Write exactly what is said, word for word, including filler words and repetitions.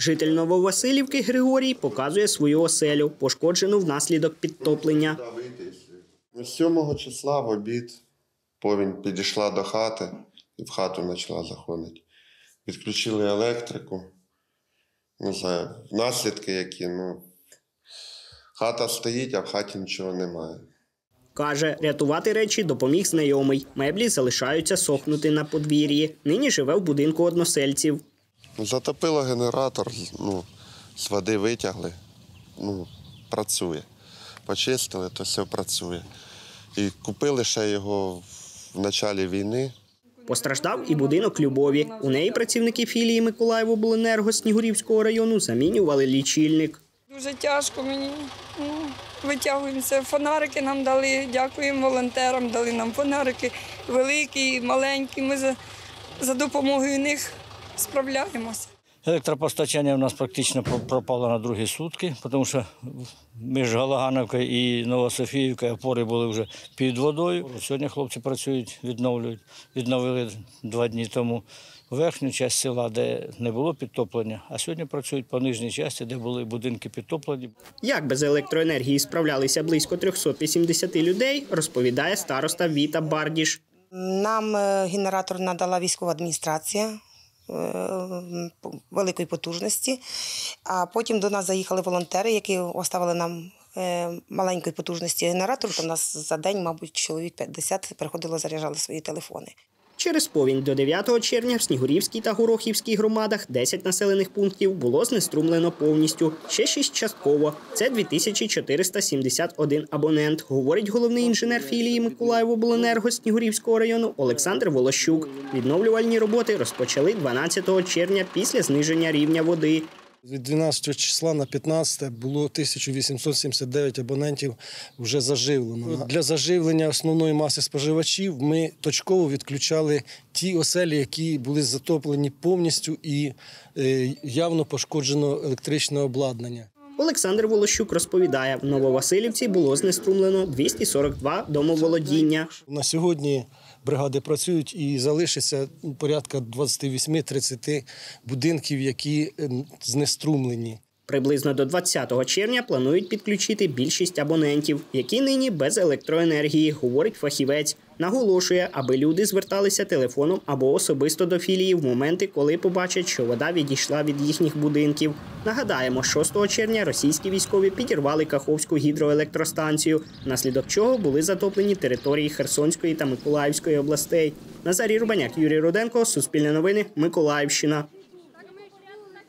Житель Нововасилівки Григорій показує свою оселю, пошкоджену внаслідок підтоплення. сьомого числа в обід повінь підійшла до хати і в хату почала заходити. Відключили електрику. Не знаю, наслідки які, ну, хата стоїть, а в хаті нічого немає. Каже, рятувати речі допоміг знайомий. Меблі залишаються сохнути на подвір'ї. Нині живе в будинку односельців. Затопило генератор, ну, з води витягли, ну, працює. Почистили, то все працює. І купили ще його в початку війни. Постраждав і будинок Любові. У неї працівники філії Миколаївобленерго Снігурівського району замінювали лічильник. Дуже тяжко мені. Ну, витягуємося. Фонарики нам дали, дякуємо волонтерам, дали нам фонарики великі, маленькі. Ми за, за допомогою них справляємося. Електропостачання у нас практично пропало на другі сутки, тому що між Галагановкою і Новософіївкою опори були вже під водою. Сьогодні хлопці працюють, відновлюють. Відновили два дні тому верхню частину села, де не було підтоплення, а сьогодні працюють по нижній частині, де були будинки підтоплені. Як без електроенергії справлялися близько трьохсот вісімдесят людей, розповідає староста Віта Бардіш. Нам генератор надала військова адміністрація великої потужності, а потім до нас заїхали волонтери, які оставили нам маленької потужності генератор, то у нас за день, мабуть, чоловік п'ятдесят приходило, заряджали свої телефони. Через повінь до дев'ятого червня в Снігурівській та Горохівській громадах десять населених пунктів було знеструмлено повністю, ще шість частково. Це дві тисячі чотириста сімдесят один абонент, говорить головний інженер філії Миколаївобленерго Снігурівського району Олександр Волощук. Відновлювальні роботи розпочали дванадцятого червня після зниження рівня води. Від дванадцятого числа на п'ятнадцяте було тисяча вісімсот сімдесят дев'ять абонентів вже заживлено. Для заживлення основної маси споживачів ми точково відключали ті оселі, які були затоплені повністю і явно пошкоджено електричне обладнання. Олександр Волощук розповідає, в Нововасилівці було знеструмлено двісті сорок два домоволодіння. На сьогодні бригади працюють і залишиться порядка двадцять вісім - тридцять будинків, які знеструмлені. Приблизно до двадцятого червня планують підключити більшість абонентів, які нині без електроенергії, говорить фахівець. Наголошує, аби люди зверталися телефоном або особисто до філії в моменти, коли побачать, що вода відійшла від їхніх будинків. Нагадаємо, шостого червня російські військові підірвали Каховську гідроелектростанцію, внаслідок чого були затоплені території Херсонської та Миколаївської областей. Назарій Рубаняк, Юрій Руденко, Суспільне новини, Миколаївщина.